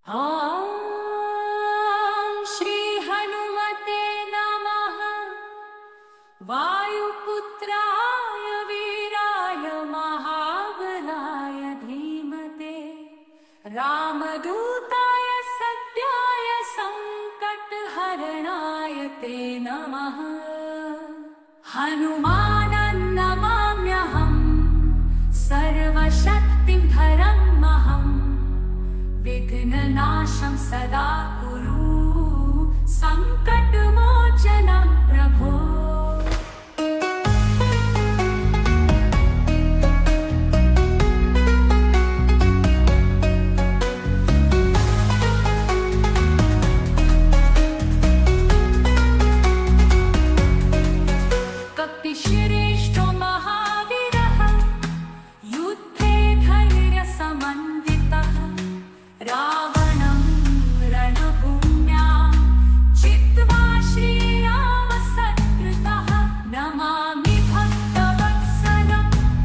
ॐ श्री हनुमते नमः। वायुपुत्राय वीराय महाबलाय धीमते रामदूताय सत्याय संकटहरणाय ते नमः। हनुमानं नमाम्यहं सर्वशक्तिधरमहं विघ्ननाशं सदा कुरु संकटमोचनं प्रभो। कपिश्रेष्ठो महावीरः युद्धे धैर्यसमन्वितः रावणं रणभूम्यां चित्वा श्रीरामसत्कृतः नमामि भक्तवत्सलं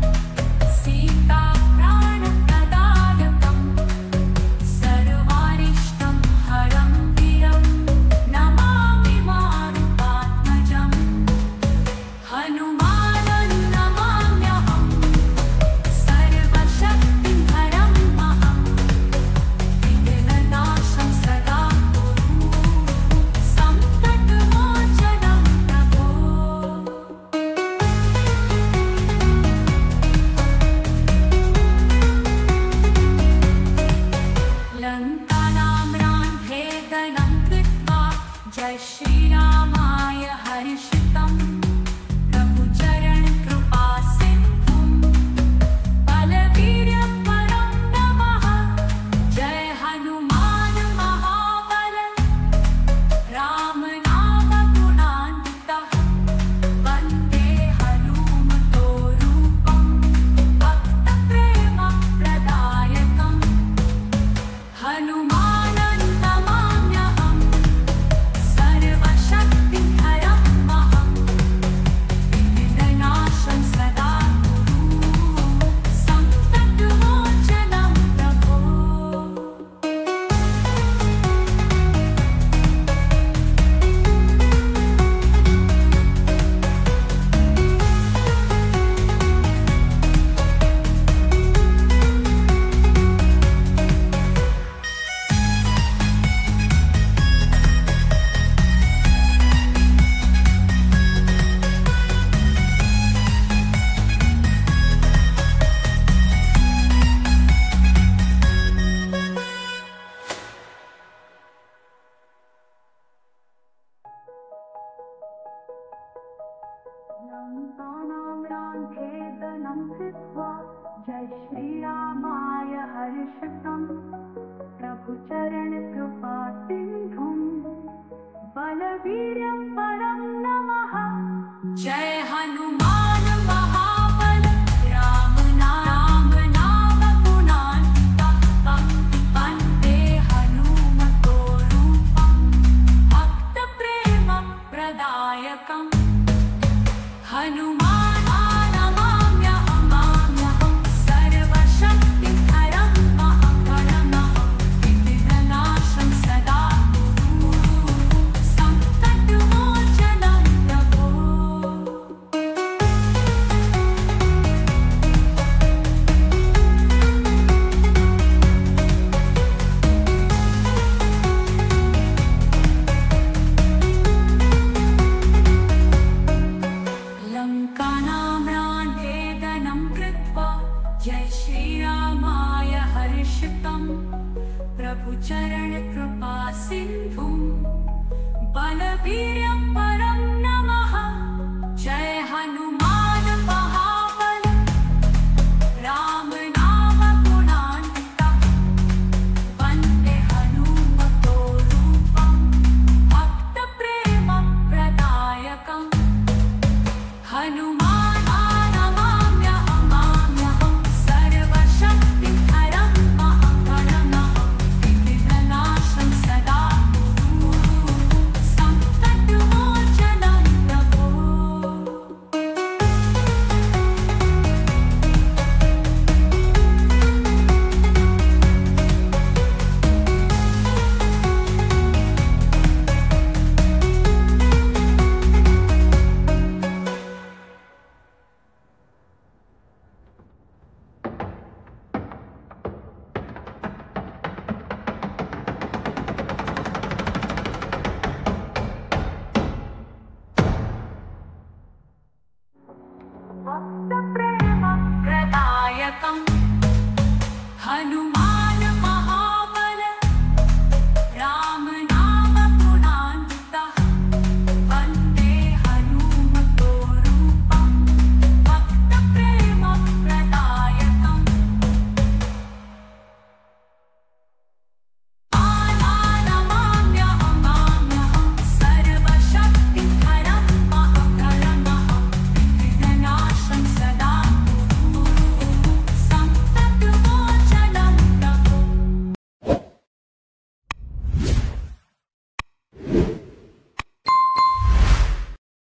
सीताप्राणप्रदायकं सर्वारिष्टं हरं वीरं नमामि मारुतात्मजम्। हनुमानं नमाम्यहं सर्वशक्तिधरमहं विघ्ननाशं सदा कुरु संकटमोचनं प्रभो। लङ्कानां भेदनं कृत्वा जय श्रीरामाय हर्षितं प्रभुचरणकृपासिन्धुं बलवीर्यपरं नमः। जय हनुमान महाबल रामनामगुणान्वितः वन्दे हनुमतोरूपं भक्तप्रेमप्रदायकम्। हनुमानं नमाम्यहं सर्वशक्तिधरमहं विघ्ननाशं सदा कुरु संकटमोचनं प्रभो। लङ्कानां भेदनं कृत्वा जय श्रीरामाय हर्षितं प्रभुचरणकृपासिन्धुं बलवीर्यपरं नमः। जय हनुमान महाबल रामनामगुणान्वितः वन्दे हनुमतोरूपं भक्तप्रेमप्रदायकम्। हनुमानं नमाम्यहं सर्वशक्तिधरमहं विघ्ननाशं सदा कुरु संकटमोचनं प्रभो। लङ्कानां भेदनं कृत्वा जय श्रीरामाय हर्षितं प्रभुचरणकृपासिन्धुं बलवीर्यपरं